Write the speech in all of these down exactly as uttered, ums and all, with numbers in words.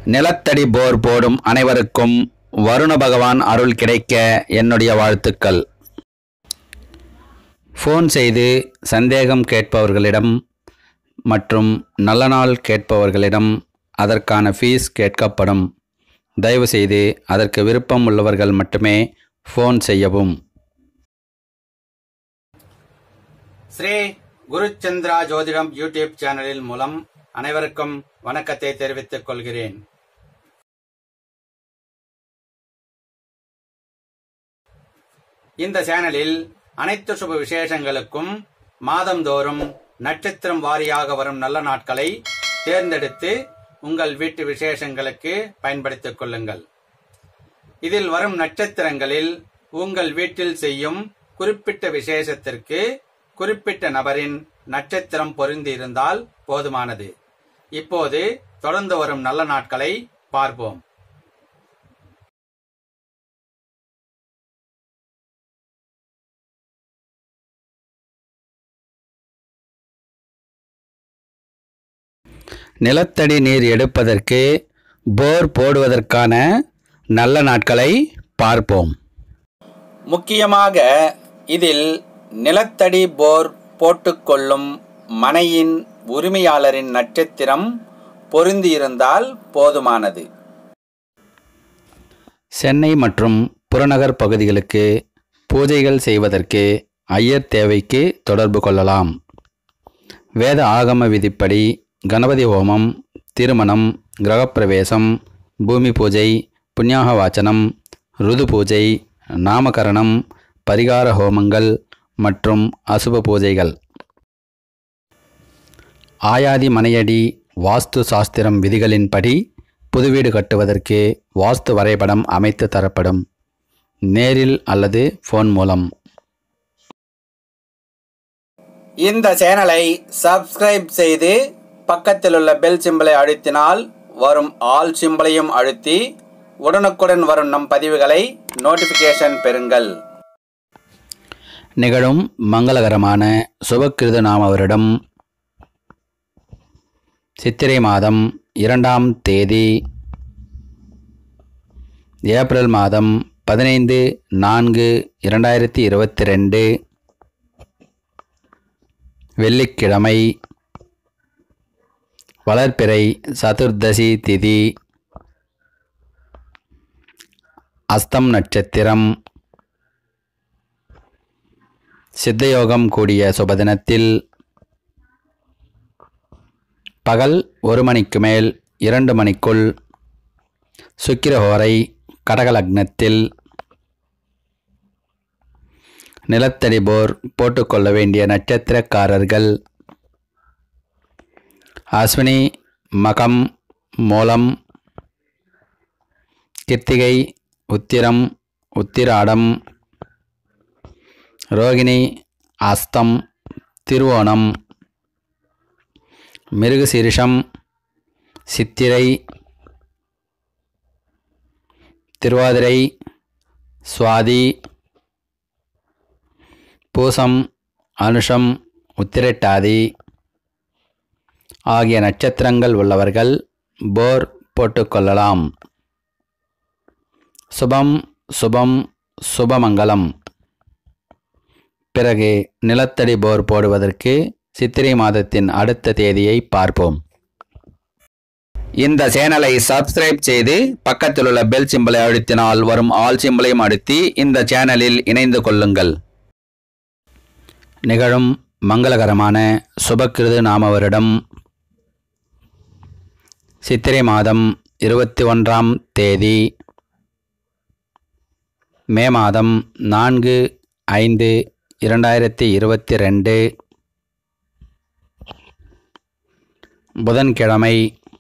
நிலத்தடி போர் போடும் அனைவருக்கும் வருண பகவான் அருள் கிடைக்க என்னுடைய வாழ்த்துக்கள். ஃபோன் செய்து சந்தேகம் கேட்பவர்களிடம் மற்றும் நல்ல நாள் கேட்பவர்களிடம் அதற்கான ஃபீஸ் கேட்கப்படும். தயவுசெய்து அதற்கு விருப்பம் உள்ளவர்கள் மட்டுமே ஃபோன் செய்யவும். ஸ்ரீ குருச்சந்திரா ஜோதிடம் யூடியூப் சேனலில் மூலம் அனைவருக்கும் வணக்கத்தை தெரிவித்துக் கொள்கிறேன். இந்த சேனலில் அனைத்து சுப விசேஷங்களுக்கும் மாதந்தோறும் நட்சத்திரம் வாரியாக வரும் நல்ல நாட்களை தேர்ந்தெடுத்து உங்கள் வீட்டு விசேஷங்களுக்கு பயன்படுத்திக் கொள்ளுங்கள். இதில் வரும் நட்சத்திரங்களில் உங்கள் வீட்டில் செய்யும் குறிப்பிட்ட விசேஷத்திற்கு குறிப்பிட்ட நபரின் நட்சத்திரம் பொருந்தி இருந்தால் போதுமானது. இப்போது தொடர்ந்து வரும் நல்ல நாட்களை பார்ப்போம். நிலத்தடி நீர் எடுப்பதற்கு போர் போடுவதற்கான நல்ல நாட்களை பார்ப்போம். முக்கியமாக இதில் நிலத்தடி போர் போட்டுக்கொள்ளும் மனையின் உரிமையாளரின் நட்சத்திரம் பொருந்தியிருந்தால் போதுமானது. சென்னை மற்றும் புறநகர் பகுதிகளுக்கு பூஜைகள் செய்வதற்கு ஐயர் தேவைக்கு தொடர்பு கொள்ளலாம். வேத ஆகம விதிப்படி கணபதி ஹோமம், திருமணம், கிரகப்பிரவேசம், பூமி பூஜை, புண்ணியாக வாச்சனம், ருது பூஜை, நாமகரணம், பரிகார ஹோமங்கள் மற்றும் அசுப பூஜைகள். ஆயாதி மனையடி வாஸ்து சாஸ்திரம் விதிகளின்படி புதுவீடு கட்டுவதற்கு வாஸ்து வரைபடம் அமைத்து தரப்படும். நேரில் அல்லது ஃபோன் மூலம். இந்த சேனலை சப்ஸ்கிரைப் செய்து பக்கத்தில் உள்ள பெல் சிம்பலை அழுத்தினால் வரும் ஆல் சிம்பலையும் அழுத்தி உடனுக்குடன் வரும் நம் பதிவுகளை நோட்டிஃபிகேஷன் பெறுங்கள். நிகழும் மங்களகரமான சுபக்கிருத நாம வருடம் சித்திரை மாதம் இரண்டாம் தேதி ஏப்ரல் மாதம் பதினைந்து நான்கு இரண்டாயிரத்தி இருபத்தி ரெண்டு வெள்ளிக்கிழமை, வளர்பிறை சதுர்தசி திதி, அஸ்தம் நட்சத்திரம், சித்தயோகம் கூடிய சுபதினத்தில் பகல் ஒரு மணிக்கு மேல் இரண்டு மணிக்குள் சுக்கிரஹோரை கடகலக்னத்தில் நிலத்தடி போர் போட்டுக்கொள்ள வேண்டிய நட்சத்திரக்காரர்கள் அஸ்வினி, மகம், மூலம், கிருத்திகை, உத்திரம், உத்திராடம், ரோகிணி, அஸ்தம், திருவோணம், மிருகசீரிஷம், சித்திரை, திருவாதிரை, சுவாதி, பூசம், அனுஷம், உத்திரட்டாதி ஆகிய நட்சத்திரங்கள் உள்ளவர்கள் போர் போட்டுக்கொள்ளலாம். சுபம் சுபம் சுபமங்கலம். பிறகு நிலத்தடி போர் போடுவதற்கு சித்திரை மாதத்தின் அடுத்த தேதியை பார்ப்போம். இந்த சேனலை சப்ஸ்கிரைப் செய்து பக்கத்தில் உள்ள பெல் சிம்பலை அழுத்தினால் வரும் ஆல் சிம்பலையும் அழுத்தி இந்த சேனலில் இணைந்து கொள்ளுங்கள். நிகழும் மங்களகரமான சுபக்கிருது நாம வருடம் சித்திரை மாதம் இருபத்தி ஒன்றாம் தேதி மே மாதம் நான்கு ஐந்து இரண்டாயிரத்தி இருபத்தி ரெண்டு புதன்கிழமை,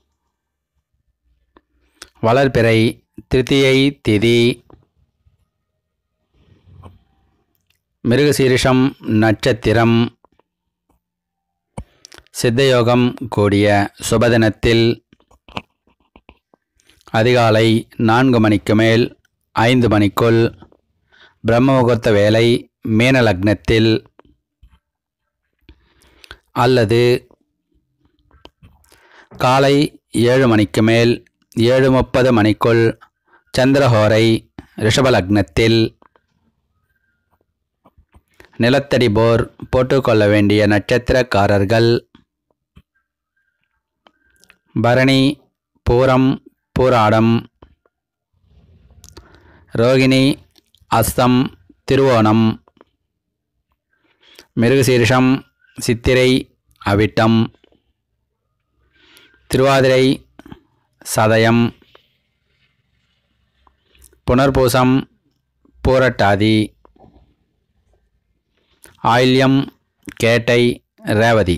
வளர்பிறை திருத்தியை திதி, மிருகசீரிஷம் நட்சத்திரம், சித்தயோகம் கூடிய சுபதினத்தில் அதிகாலை நான்கு மணிக்கு மேல் ஐந்து மணிக்குள் பிரம்ம முகூர்த்த வேலை மீன லக்னத்தில் அல்லது காலை ஏழு மணிக்கு மேல் ஏழு முப்பது மணிக்குள் சந்திரஹோரை ரிஷப லக்னத்தில். நிலத்தடி போர் போட்டுக்கொள்ள வேண்டிய நட்சத்திரக்காரர்கள் பரணி, பூரம், பூராடம், ரோகிணி, அஸ்தம், திருவோணம், மிருகசீரிஷம், சித்திரை, அவிட்டம், திருவாதிரை, சதயம், புனர்பூசம், பூரட்டாதி, ஆயில்யம், கேட்டை, ரேவதி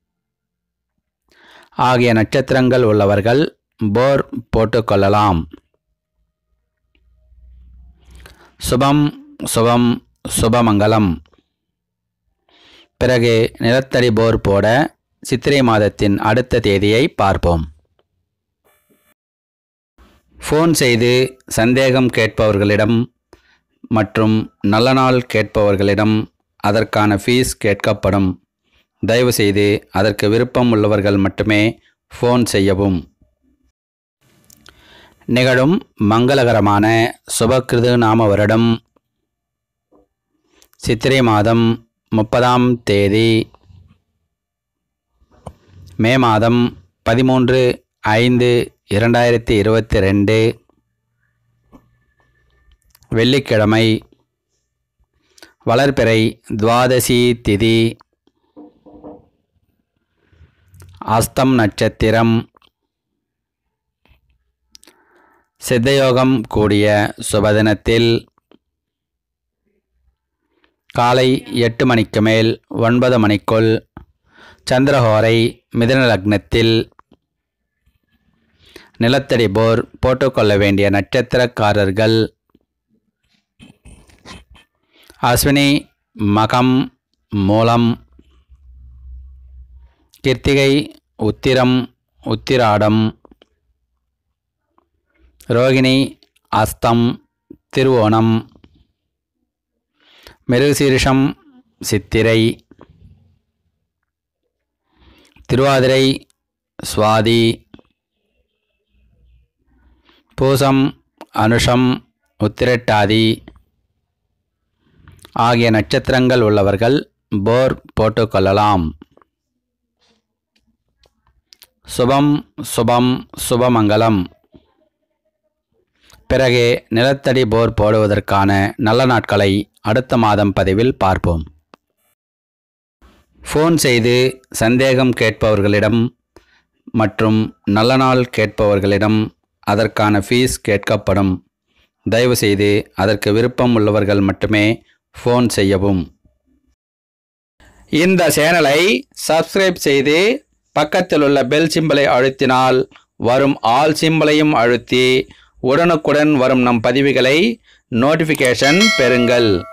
ஆகிய நட்சத்திரங்கள் உள்ளவர்கள் போர் போட்டுக்கொள்ளலாம். சுபம் சுபம் சுபமங்கலம். பிறகு நிலத்தடி போர் போட சித்திரை மாதத்தின் அடுத்த தேதியை பார்ப்போம். ஃபோன் செய்து சந்தேகம் கேட்பவர்களிடம் மற்றும் நல்ல நாள் கேட்பவர்களிடம் அதற்கான ஃபீஸ் கேட்கப்படும். தயவுசெய்து அதற்கு விருப்பம் உள்ளவர்கள் மட்டுமே ஃபோன் செய்யவும். நிகழும் மங்களகரமான சுபகிருது நாம வருடம் சித்திரை மாதம் முப்பதாம் தேதி, மே மாதம் பதிமூன்று ஐந்து இரண்டாயிரத்தி இருபத்தி ரெண்டு, வெள்ளிக்கிழமை, வளர்பிறை துவாதசி திதி, அஸ்தம் நட்சத்திரம், சித்தயோகம் கூடிய சுபதினத்தில் காலை எட்டு மணிக்கு மேல் ஒன்பது மணிக்குள் சந்திரஹோரை மிதுன லக்னத்தில். நிலத்தடி போர் போட்டுக்கொள்ள வேண்டிய நட்சத்திரக்காரர்கள் அஸ்வினி, மகம், மூலம், கிருத்திகை, உத்திரம், உத்திராடம், ரோகிணி, அஸ்தம், திருவோணம், மிருகசீரிஷம், சித்திரை, திருவாதிரை, சுவாதி, பூசம், அனுஷம், உத்திரட்டாதி ஆகிய நட்சத்திரங்கள் உள்ளவர்கள் போர் போட்டுக்கொள்ளலாம். சுபம் சுபம் சுபமங்கலம். பிறகு நிலத்தடி போர் போடுவதற்கான நல்ல நாட்களை அடுத்த மாதம் பதிவில் பார்ப்போம். ஃபோன் செய்து சந்தேகம் கேட்பவர்களிடம் மற்றும் நல்ல நாள் கேட்பவர்களிடம் அதற்கான ஃபீஸ் கேட்கப்படும். தயவுசெய்து அதற்கு விருப்பம் உள்ளவர்கள் மட்டுமே ஃபோன் செய்யவும். இந்த சேனலை சப்ஸ்கிரைப் செய்து பக்கத்தில் உள்ள பெல் சிம்பலை அழுத்தினால் வரும் ஆல் சிம்பலையும் அழுத்தி உடனுக்குடன் வரும் நம் பதிவுகளை நோட்டிஃபிகேஷன் பெறுங்கள்.